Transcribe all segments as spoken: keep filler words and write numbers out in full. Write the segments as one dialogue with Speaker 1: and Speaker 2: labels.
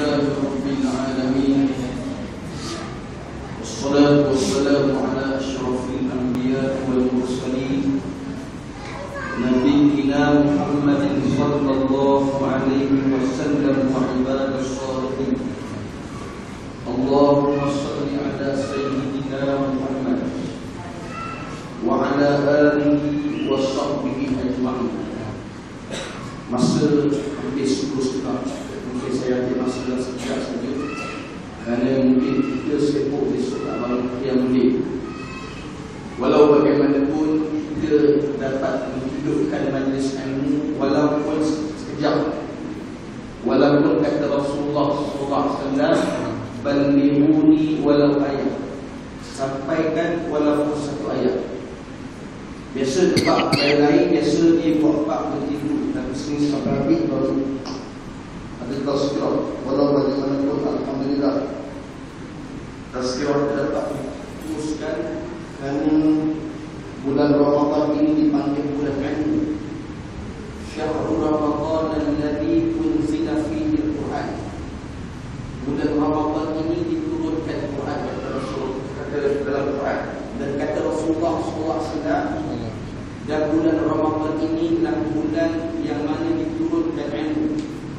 Speaker 1: لله رب العالمين، والصلاة والسلام على أشرف الأنبياء والمرسلين نبينا محمد صلى الله عليه وسلم وعباد الصالحين. اللهم صل على سيدنا محمد وعلى آله وصحبه أجمعين. Masa hampir sepuluh setengah, mungkin saya ambil masa dalam sekejap saja, kerana mungkin kita sibuk besok tak bangun qiyamul lail. Walau bagaimanapun kita dapat menghidupkan majlis ilmu walaupun sekejap. Walaupun kata Rasulullah sallallahu alaihi wasallam, "Ballighuni walau ayat." Sampaikan walaupun satu ayat. Biasa tempat lain-lain, biasa dia buat pak bertidur, dan sini sampai habis baru ada tazkirah. Walau bagaimanapun alhamdulillah tazkirah kita dapat teruskan, kerana bulan Ramadan ini dipanggil bulan ilmu. Syahrul Ramadan alladzi unzila fihi al-Quran. Bulan Ramadan ini diturunkan Quran kata Rasul, kata dalam Quran, dan kata Rasulullah sallallahu alaihi wasallam, dan bulan Ramadan ini adalah bulan yang mana diturunkan ilmu.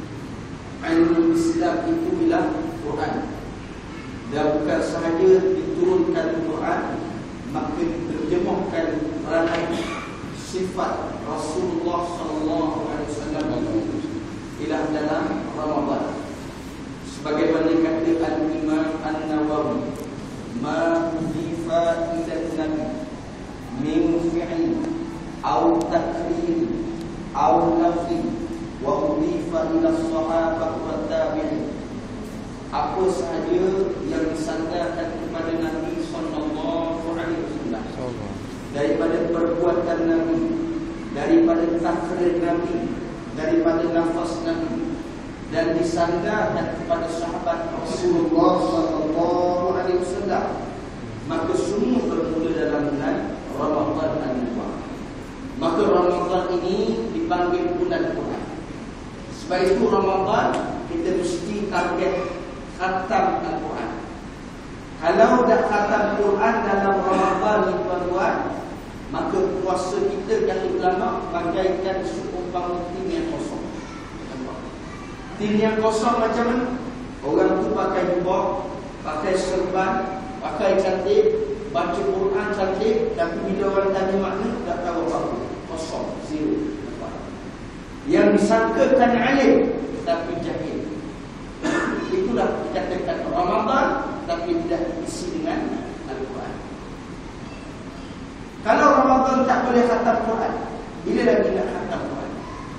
Speaker 1: Ilmu Islam itu ialah Quran. Dan bukan sahaja diturunkan Quran, maka diterjemahkan perangai sifat Rasulullah sallallahu alaihi wasallam ialah dalam Ramadan. Sebagaimana kata Al-Imam An-Nawawi, ma udifa ila nabi min fi'l أو تكريم أو لفظ وأضيف إلى الصحابة والتابعين. Apa sahaja yang disandarkan kepada Nabi sallallahu alaihi wasallam daripada perbuatan Nabi, daripada takrir Nabi, daripada nafas Nabi, dan disandarkan kepada sahabat Rasulullah sallallahu alaihi wasallam, maka semua bermula dalam bulan Ramadan al-Mubarak. Maka Ramadan ini dipanggil bulan Quran. Sebab itu Ramadan kita mesti target khatam Al-Quran. Kalau dah khatam Quran dalam Ramadan ni tuan-tuan, maka puasa kita yang ulama bagaikan seumpama tin yang kosong. Tin yang kosong macam mana? Orang tu pakai jubah, pakai serban, pakai cantik, baca Quran cantik, tapi bila orang tanya makna tak tahu apa-apa. Kosong, zero. Yang disangkakan alim tapi jahil. Itulah dikatakan Ramadan tapi tidak diisi dengan Al-Quran. Kalau Ramadan tak boleh khatam Quran, bila lagi nak khatam Quran?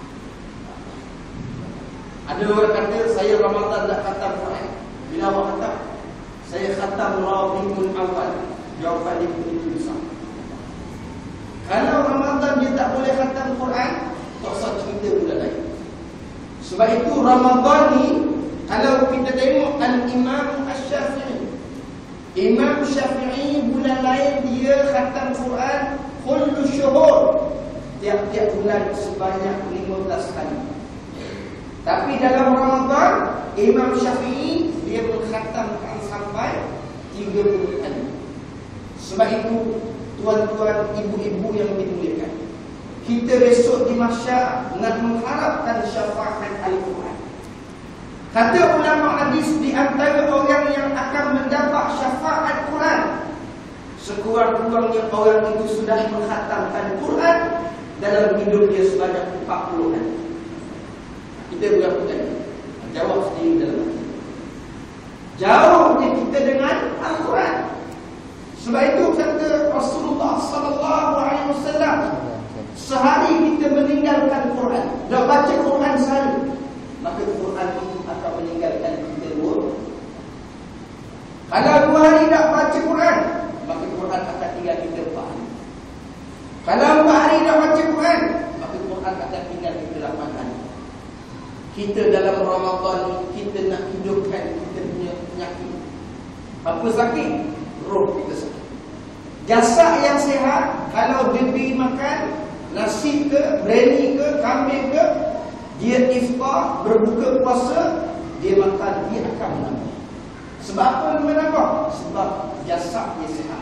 Speaker 1: Ada orang kata saya Ramadan tak khatam Quran. Bila awak khatam? Saya khatam Rabiul Awal. Jawapan dia begitu besar. Kalau Ramadan dia tak boleh khatam Quran, tak usah cerita bulan lain. Sebab itu Ramadan ni, kalau kita tengok Al-Imam Asy-Syafi'i, Imam Syafi'i bulan lain dia khatam Quran kullu syuhur, tiap-tiap bulan sebanyak lima belas kali. Tapi dalam Ramadan Imam Syafi'i dia mengkhatamkan sampai tiga puluh kali. Sebab itu tuan-tuan, ibu-ibu yang dimuliakan, kita besok di mahsyar nak mengharapkan syafaat Al-Quran. Kata ulama hadis, di antara orang yang akan mendapat syafaat Quran, sekurang-kurangnya orang itu sudah menghatamkan Quran dalam hidup dia sebanyak empat puluh kali. Kita berapa kali? Jawab sendiri dalam hati. Jauhnya kita dengan Al-Quran. Sebab itu kata Rasulullah sallallahu alaihi wasallam, sehari kita meninggalkan Quran, dah baca Quran sehari, maka Quran itu akan meninggalkan kita dua. Kalau dua hari tak baca Quran, maka Quran akan tinggal kita empat hari. Kalau empat hari tak baca Quran, maka Quran akan tinggal kita lapan hari. Kita dalam Ramadan ni, kita nak hidupkan kita punya penyakit. Apa sakit? Roh kita sakit. Jasad yang sihat, kalau diberi makan nasi ke, berani ke, kambing ke, dia iftar, berbuka puasa, dia makan, dia akan menambah. Sebab apa menambah? Sebab jasad dia sihat.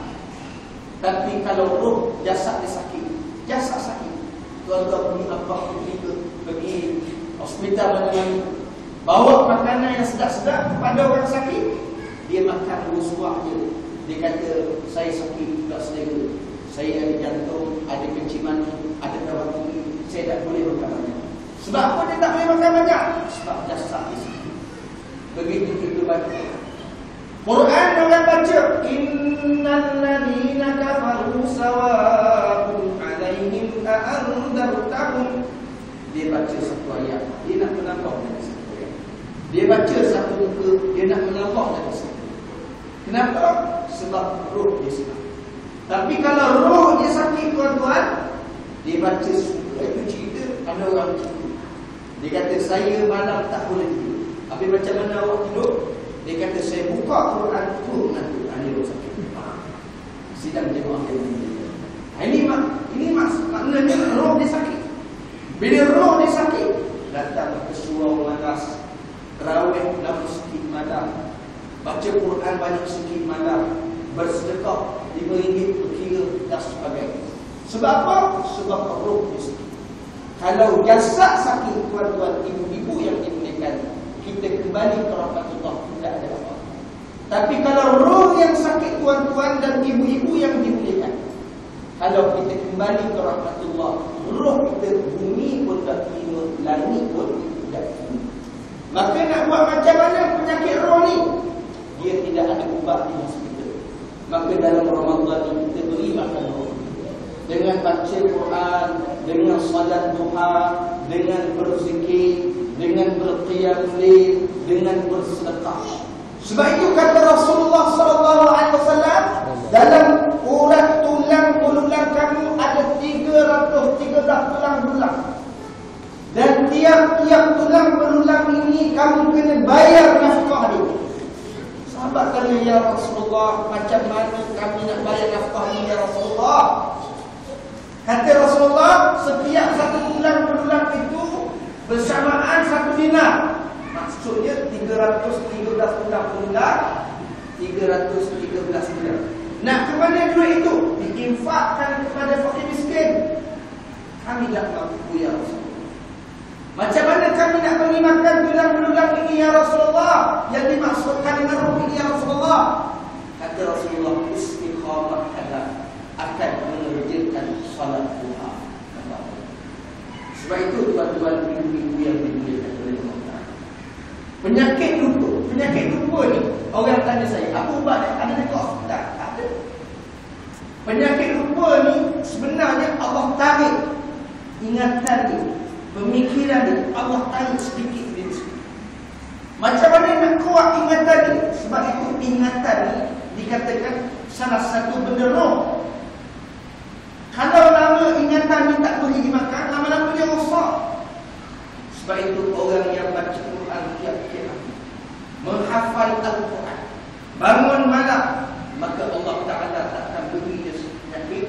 Speaker 1: Tapi kalau roh jasad dia sakit, jasad sakit, tuan-tuan pergi apa pergi ke pergi hospital mana-mana, bawa makanan yang sedap-sedap kepada orang sakit, dia makan rusuah je. Dia kata, saya sakit tak selera, saya ada jantung, ada kenciman, ada darah tinggi, saya tak boleh makan banyak. Sebab apa dia tak boleh makan banyak? Sebab jasad dia sakit. Begitu kita baca Quran, orang baca innal ladina kafaru sawa'un 'alaihim a'andartahum. Dia baca satu ayat, dia nak menambah lagi satu ayat. Dia baca satu muka, dia nak menambah lagi satu. Kenapa? Sebab roh dia sakit. Tapi kalau roh dia sakit, tuan-tuan, dia baca suka. Itu cerita, ada orang cerita. Dia kata, saya malam tak boleh tidur. Habis macam mana awak tidur? Dia kata, saya buka Quran tu nanti ada roh sakit. Sidang jemaah yang ini. Ini mak, ini mak, maknanya roh dia sakit. Bila roh dia sakit, datang ke surau malas, tarawih lama sikit malam, baca Quran banyak sikit malam, bersedekah lima ringgit berkira dan sebagainya. Sebab apa? Sebab roh dia sakit. Kalau jasad sakit, tuan-tuan, ibu-ibu yang dimuliakan, kita kembali ke rahmatullah, tidak ada apa. Tapi kalau roh yang sakit, tuan-tuan dan ibu-ibu yang dimuliakan, kalau kita kembali ke rahmatullah, roh kita bumi pun tak terima, langit pun tidak terima. Maka nak buat macam mana penyakit roh ni? Dia tidak ada ubat di hospital. Maka dalam Ramadan ni kita beri makan roh dengan baca Quran, dengan salat duha, dengan berzikir, dengan berqiyam lail, dengan bersedekah. Sebab itu kata Rasulullah sallallahu alaihi wasallam, dalam urat tulang belulang kamu ada tiga ratus tiga belas tulang belulang. Dan tiap-tiap tulang belulang ini kamu kena bayar nafkah dia. Sahabat tanya, ya Rasulullah, macam mana kami nak bayar nafkah ini ya Rasulullah? Kata Rasulullah, setiap satu tulang belulang itu bersamaan satu dinar. Maksudnya tiga ratus tiga belas tulang belulang, tiga ratus tiga belas dinar. Nak ke mana duit itu? Diinfakkan kepada fakir miskin. Kami tak mampu ya Rasulullah. Macam mana kami nak beri makan tulang belulang ini ya Rasulullah? Yang dimaksudkan dengan roh ini ya Rasulullah? Kata Rasulullah, istiqamah kadang akan mengerjakan salat duha. Sebab itu tuan-tuan ibu-ibu yang dimuliakan oleh Allah, penyakit lupa, penyakit lupa ni, orang tanya saya, apa ubat dia? Ada dekat hospital? Tak ada. Penyakit lupa ni sebenarnya Allah tarik ingatan dia, pemikiran dia, Allah tarik sedikit demi sedikit. Macam mana nak kuat ingatan dia? Sebab itu ingatan ni dikatakan salah satu benda roh. Kalau lama ingatan ni tak boleh dimakan, lama-lama dia rosak. Sebab itu orang yang baca Quran tiap-tiap hari, menghafal Al-Quran, bangun malam, maka Allah Ta'ala takkan beri dia penyakit.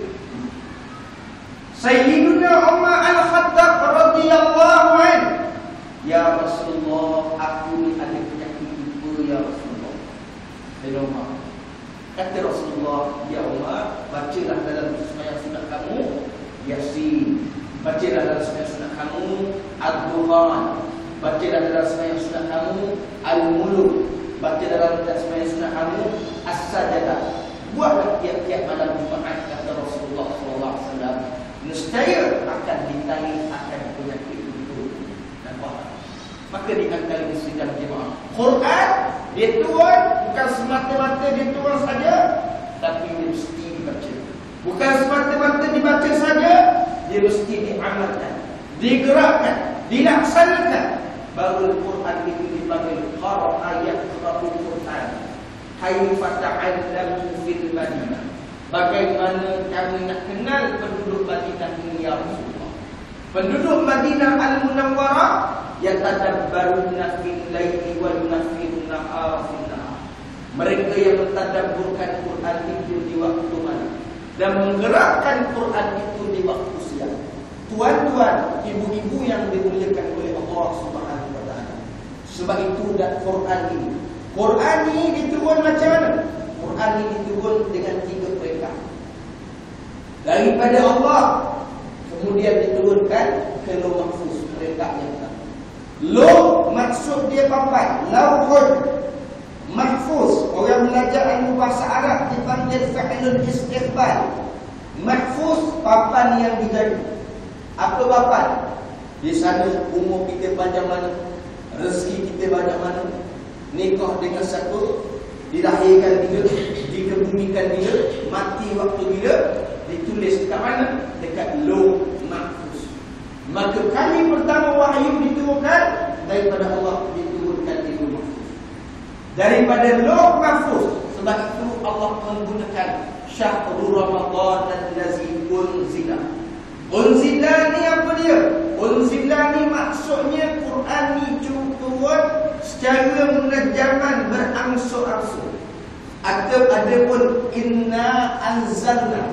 Speaker 1: Sayyiduna Umar Al-Khattab radhiyallahu anhu, ya Rasulullah, aku ni ada penyakit lupa ya Rasulullah. Sayyidina Umar kata Rasulullah, ya Umar, bacalah dalam sembahyang sunat kamu Yasin, bacalah dalam sembahyang sunat kamu Ad-Duhan, bacalah dalam sembahyang sunat kamu Al-Muluk, baca dalam sembahyang sunat kamu As-Sajadah. Buatlah tiap-tiap malam Jumaat, kata Rasulullah sallallahu alaihi wasallam, nescaya akan ditarik akan penyakit itu. Nampak? Maka di antara sidang jemaah, Quran dia turun bukan semata-mata dia turun saja, tapi dia mesti dibaca. Bukan semata-mata dibaca saja, dia mesti diamalkan, digerakkan, dilaksanakan. Baru Quran itu dipanggil qara'a yaqra'ul Quran. Kaifa ta'allamu fil Madinah. Bagaimana kami nak kenal penduduk Madinah ini ya Rasulullah? Penduduk Madinah Al-Munawwarah yatadabbaruna fil laili wa yunafiruna nahara. Mereka yang mentadabburkan Quran itu di waktu malam dan menggerakkan Quran itu di waktu siang. Tuan-tuan, ibu-ibu yang dimuliakan oleh Allah Subhanahu wa taala, Sebab itu dan Quran ini. Quran ini diturun macam mana? Quran ini diturun dengan tiga perintah. Daripada Allah, kemudian diturunkan ke Lauh Mahfuz, perintah yang pertama. Lauh maksud dia papan, Lauhul Mahfuz. Orang belajar ilmu bahasa Arab dipanggil fa'ilun istiqbal. Mahfuz, papan yang dijaga. Apa papan? Di sana umur kita panjang mana, rezeki kita banyak mana, nikah dengan siapa, dilahirkan bila, dikebumikan bila, mati waktu bila, ditulis dekat mana? Dekat Lauh Mahfuz. Maka kali pertama wahyu diturunkan daripada Allah, diturunkan di Lauh Mahfuz. Daripada Lauh Mahfuz. Sebab itu Allah menggunakan Syahrul Ramadan allazi unzila. Unzila ni apa dia? Unzila ni maksudnya Quran ni turun secara munajaman berangsur-angsur. Atau ada pun inna anzalna.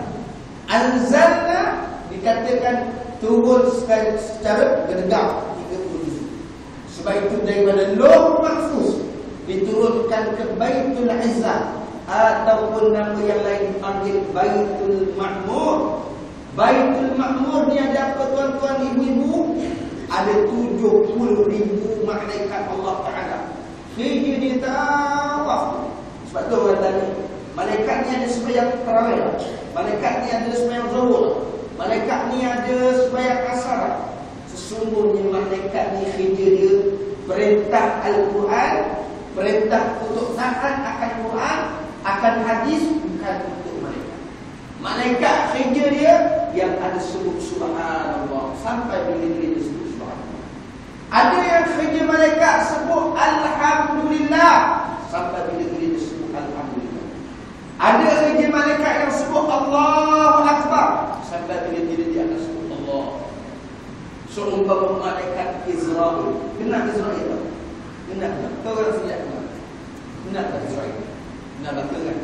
Speaker 1: Anzalna dikatakan turun secara, secara gergam tiga puluh juz. Sebab itu daripada Lauh Mahfuz diturunkan ke Baitul Izzah, ataupun nama yang lain dipanggil Baitul Ma'mur. Baitul Ma'mur ni ada apa tuan-tuan ibu-ibu? Ada tujuh puluh ribu malaikat Allah Ta'ala. Dia dia tawaf. Sebab tu orang tanya, malaikat ni ada sembahyang tarawih, malaikat ni ada sembahyang zuhur, malaikat ni ada sembahyang asar. Sesungguhnya malaikat ni kerja dia perintah Al-Quran, perintah untuk taat akan Quran, akan hadis, bukan untuk malaikat. Malaikat kerja dia yang ada sebut subhanallah sampai bila-bila dia sebut subhanallah. Ada yang kerja malaikat sebut alhamdulillah sampai bila-bila dia sebut alhamdulillah. Ada kerja malaikat yang sebut Allahu Akbar sampai bila-bila dia akan sebut Allah. Seumpama malaikat Israel. Kenal Israel tak? Kenal tak? Kau orang sejak kenal? Kenal tak Israel? Kenal tak kan?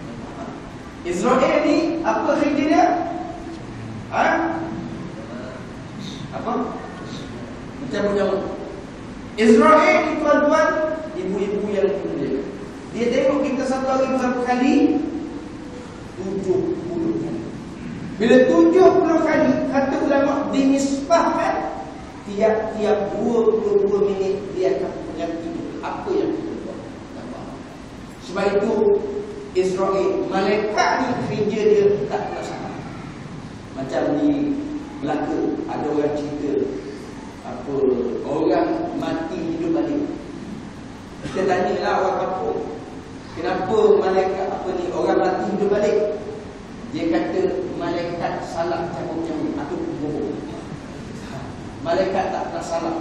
Speaker 1: Israel ni apa kerja dia? Ha? Apa? Macam macam Israel ni tuan-tuan, ibu-ibu yang mulia. Dia tengok kita satu hari berapa kali? tujuh puluh kali. Bila tujuh puluh kali, kata ulama dinisbahkan tiap-tiap dua puluh dua minit dia akan mengerti apa yang kita buat. Sebab itu Israel, malaikat ni kerja dia tak pernah sama. Macam di Melaka ada orang cerita apa, orang mati hidup balik. Kita tanyalah orang kampung, kenapa malaikat apa ni orang mati hidup balik? Dia kata malaikat salah cabut-cabut atau bohong. Malaikat tak pernah salah.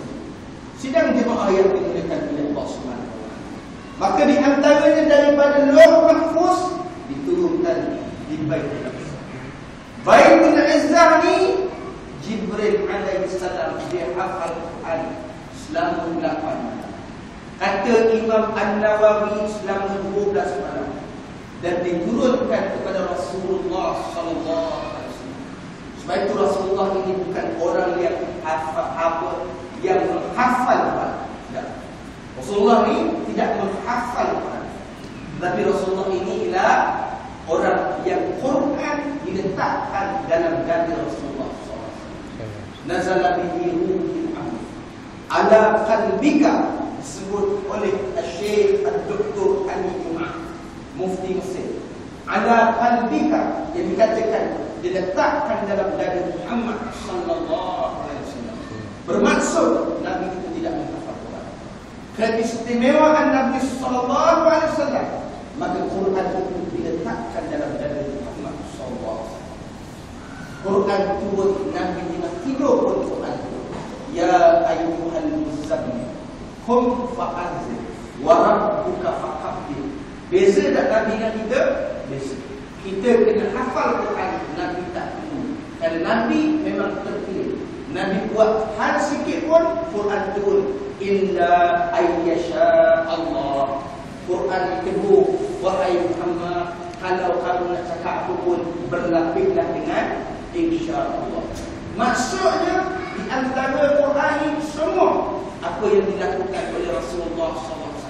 Speaker 1: Sidang jemaah yang dimuliakan oleh Allah Subhanahu wa taala. Maka di antaranya daripada Lauh Mahfuz diturunkan di Baitul Izzah. Baitul Izzah ni Jibril alaihi salam dia hafal Quran selama lapan malam. Kata Imam An-Nawawi selama dua belas malam. Dan diturunkan kepada Rasulullah sallallahu alaihi wasallam. Sebab itu Rasulullah ini bukan orang yang hafal apa yang menghafal Quran. Tidak. Rasulullah ini tidak menghafal Quran. Tapi Rasulullah ini ialah orang yang Quran diletakkan dalam dada Rasulullah sallallahu alaihi wasallam. Nazala bihi ruhul amin ala qalbika, disebut oleh Syekh Ad-Doktor Ali Jumaah, Mufti Mesir. Ala qalbika, yang dikatakan diletakkan dalam dada Muhammad sallallahu alaihi wasallam. Bermaksud Nabi itu tidak menghafal Quran. Keistimewaan Nabi sallallahu alaihi wasallam, maka Quran itu diletakkan dalam dada Muhammad sallallahu alaihi wasallam. Quran turun, Nabi tidak tidur pun Quran turun. Ya ayyuhal muzammil qum fa'anzir wa rabbuka fakabbir. Beza tak Nabi dengan kita? Beza. Kita kena hafal Quran, Nabi tak perlu. Dan Nabi memang terpilih. Nabi buat hal sikit pun Quran turun. Illa ayyasha Allah. Quran ditegur, wahai Muhammad, kalau kamu nak cakap apa pun berlapislah dengan insya-Allah. Maksudnya di antara Quran ini semua apa yang dilakukan oleh Rasulullah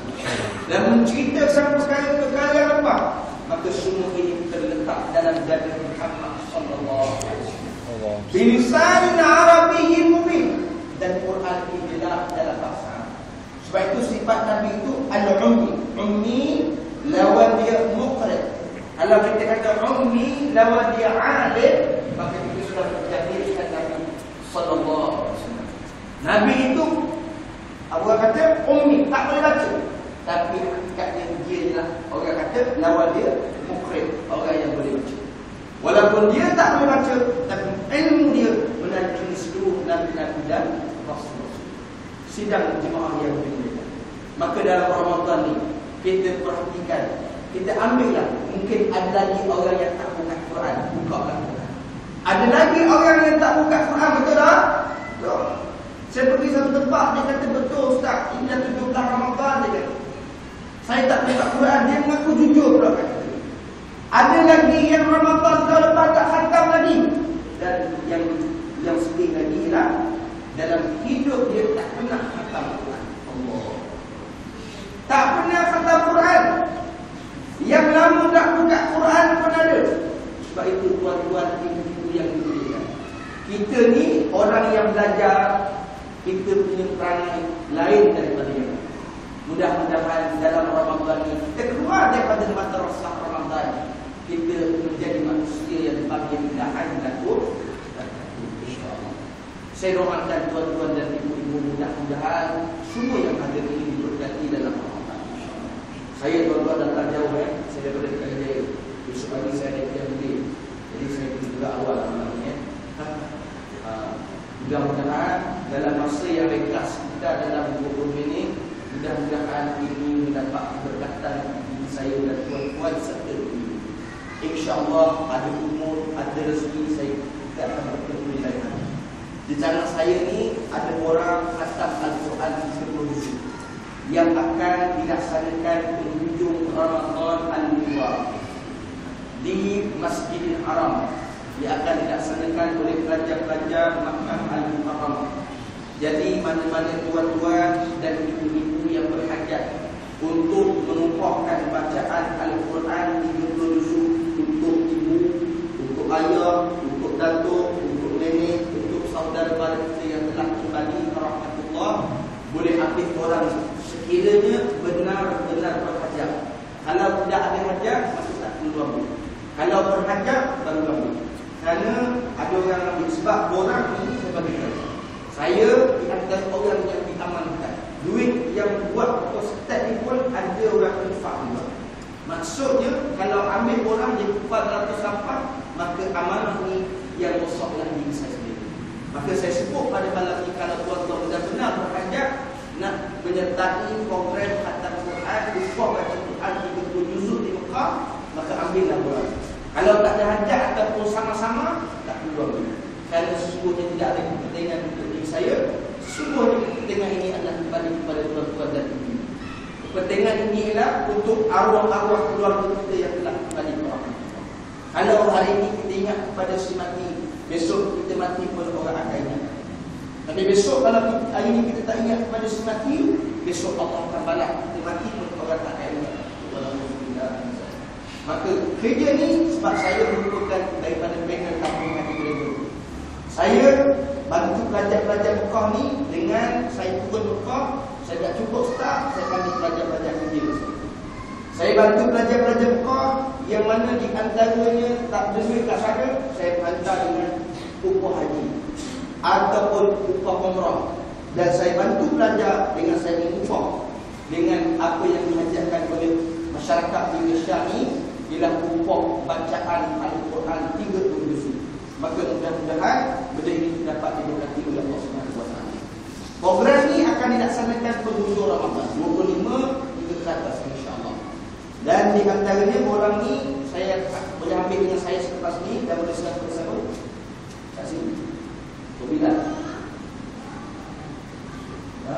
Speaker 1: Dan menceritakan perkara-perkara apa, maka semua ini terletak dalam dada Muhammad sallallahu alaihi wasallam. Bilisan Arabiyyin mubin, dan Quran ini adalah dalam bahasa Arab. Sebab itu sifat Nabi itu al-ummi. Ummi lawan dia muqrid. Kalau kita kata ummi lawan dia alim, maka itu sudah menjadikan Nabi sallallahu alaihi wasallam. Nabi itu Abu kata ummi, tak boleh baca. Tapi hakikatnya dia adalah orang kata lawan dia muqrid, orang yang boleh baca. Walaupun dia tak boleh baca, tapi ilmu dia menandingi seluruh nabi-nabi dan rasul. Sidang jemaah yang dimuliakan. Maka dalam Ramadan ni kita perhatikan, kita ambillah. Mungkin ada lagi orang yang tak buka Quran, bukalah Quran. Ada lagi orang yang tak buka Quran, betul tak? Betul. Saya pergi satu tempat, dia kata betul Ustaz, ini dah tujuh belas Ramadan, dia kata saya tak buka Quran, dia mengaku jujur pula kata. Ada lagi yang Ramadan tahun lepas tak khatam lagi. Dan yang yang sedih lagi lah, dalam hidup dia tak pernah khatam Quran. Allah. Tak pernah khatam Quran. Yang lama tak buka Quran pun ada. Sebab itu tuan-tuan ibu-ibu yang dimuliakan, kita ni orang yang belajar, kita punya perangai lain daripada yang lain. Mudah-mudahan dalam Ramadan ini kita keluar daripada madrasah Ramadan, kita menjadi manusia yang bagian dahan dan tur. InsyaAllah. Saya doakan tuan-tuan dan ibu-ibu, mudah-mudahan semua yang ada ini diberkati dalam Ramadan. Saya tuan-tuan datang jauh ya. Saya daripada Dekat Jaya. Besok pagi saya ada yang beli. Jadi saya pergi juga awal malamnya. Uh, mudah-mudahan dalam masa yang ringkas kita dalam dua puluh minit, mudah-mudahan ini mendapat keberkatan bagi saya dan tuan-tuan serta ibu. InsyaAllah ada umur, ada rezeki, saya tidak akan bertemu lain. Di tangan saya ni ada orang khatam Al-Quran tiga puluh juz yang akan dilaksanakan penghujung Ramadan Al-Mubarak di Masjidil Haram. Dia akan dilaksanakan oleh pelajar-pelajar Makkah Al-Mukarramah. Jadi mana-mana tuan-tuan dan ibu-ibu yang berhajat untuk menumpahkan bacaan Al-Quran tiga puluh juz untuk ibu, untuk ayah, untuk datuk, untuk nenek, untuk saudara mara kita yang telah kembali rahmatullah, boleh ambil orang sekiranya benar-benar berhajat. Kalau tidak ada hajat, maka tak perlu ambil. Kalau berhajat, baru ambil. Kerana ada orang ambil. Sebab orang ini saya bagi tahu, saya di antara orang yang diamankan. Duit yang buat postat ni pun ada orang infak juga. Maksudnya kalau ambil orang dia empat ratus sampah, maka amanah ni yang rosaklah diri saya sendiri. Maka saya sebut pada malam ni, kalau tuan-tuan benar-benar berhajat nak menyertai program khatam Quran, upah baca Quran tiga puluh juz di Mekah, maka ambillah orang. Kalau tak ada hajat ataupun sama-sama, tak perlu ambil. Kerana sesungguhnya tidak ada kepentingan untuk diri saya. Sesungguhnya kepentingan ini adalah kembali kepada tuan-tuan dan ibu. Kepentingan ini ialah untuk arwah-arwah keluarga kita yang telah kembali ke Allah. Kalau hari ini kita ingat kepada si mati, besok kita mati pun orang akan ingat. Tapi besok kalau kita, hari ini kita tak ingat kepada si mati, besok Allah akan balas kita mati pun orang tak akan ingat. Maka kerja ni sebab saya merupakan daripada panel kampung Haji Gregor. Saya bantu pelajar-pelajar Mekah ni dengan saya turun Mekah, saya tak cukup staf, saya panggil pelajar-pelajar kerja. Saya bantu pelajar-pelajar Mekah yang mana di antaranya tak duit kat sana, saya hantar dengan upah haji ataupun upah umrah. Dan saya bantu pelajar dengan saya upah dengan apa yang dihajarkan oleh masyarakat Indonesia ni, ialah upah bacaan Al-Quran tiga puluh juz. Maka mudah-mudahan benda ini dapat diberkati oleh Allah Subhanahu Wa Taala. Program ini akan dilaksanakan penghujung Ramadan dua puluh lima hingga ke atas insya-Allah. Dan di antaranya orang ni saya boleh ambil dengan saya selepas ni dan boleh serahkan bersama. Kat sini. Bila? Ha?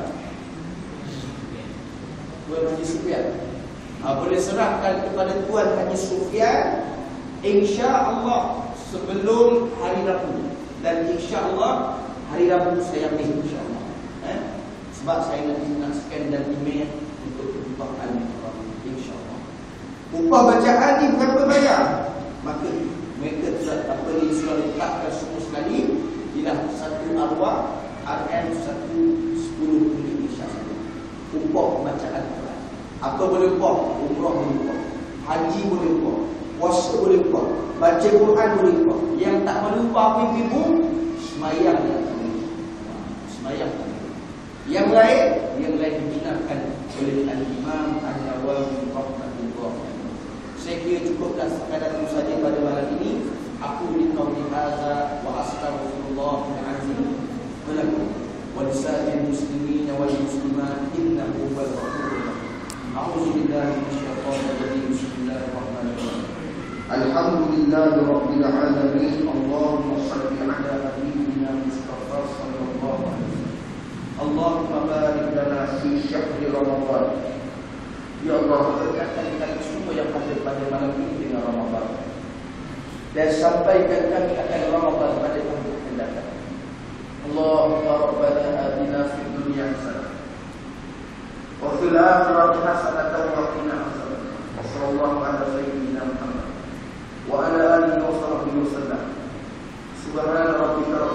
Speaker 1: Tuan Haji Sufian. Ha, boleh serahkan kepada Tuan Haji Sufian insya-Allah sebelum hari Rabu, dan insya-Allah hari Rabu saya ambil insya-Allah. Eh? Sebab saya nanti nak scan dan email untuk kebutuhan insya-Allah. Upah bacaan ni bukan berbayar. Maka mereka telah apa ni sudah letakkan semua sekali ialah satu arwah R M satu sepuluh ringgit insya-Allah. Upah bacaan Quran. Apa boleh upah? Umrah boleh upah. Haji boleh upah. Puasa boleh upah. Baca Quran boleh upah. Yang tak boleh upah apa ibu? Semayang yang tak boleh. Semayang tak boleh. Yang lain, yang lain digunakan oleh Al-Imam An-Nawawi rahimahullah. Saya kira cukuplah sekadar itu saja pada malam ini. Aku li qauli hadza wa astaghfirullahal azim lakum wa lisa'il muslimin wal muslimat innahu huwal ghafurur rahim. A'udzu billahi minasyaitonir rajim. Bismillahirrahmanirrahim. Alhamdulillahi rabbil alamin. Allahumma shalli ala nabiyyina Mustafa sallallahu alaihi wasallam. Allahumma barik lana fi syahri Ramadan. Ya Allah, berkatkan kami semua yang hadir pada malam ini dengan Ramadan. Dan sampaikan kami akan Ramadan pada tahun yang datang. Allahumma rabbana atina fid dunya hasanah wa fil akhirati hasanah wa qina adzabannar. Sallallahu ala sayyidina Muhammad wa ala alihi wa sahbihi wasallam. Subhana rabbika